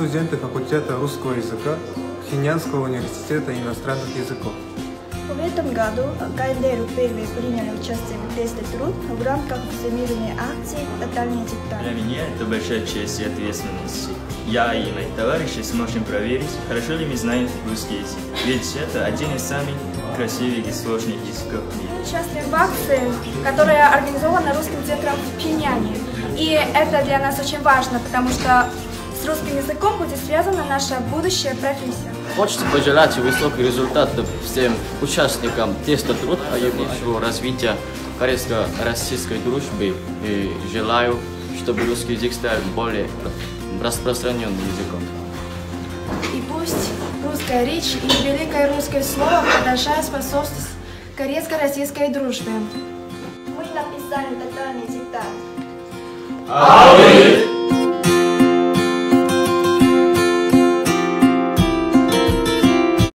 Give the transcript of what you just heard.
студенты факультета русского языка Пхеньянского университета иностранных языков. В этом году КНДР впервые приняли участие в тесте труд в рамках всемирной акции «Тотальный диктант». Для меня это большая честь и ответственность. Я и мои товарищи сможем проверить, хорошо ли мы знаем русский язык. Ведь это один из самых красивых и сложных языков в мире. Участвуем в акции, которая организована Русским центром в Пхеньяне. И это для нас очень важно, потому что с русским языком будет связана наша будущая профессия. Хочется пожелать высоких результатов всем участникам теста труд по будущему развития корейско-российской дружбы. И желаю, чтобы русский язык стал более распространенным языком. И пусть русская речь и великое русское слово продолжают способствовать корейско-российской дружбе. Мы написали «Тотальный диктант». А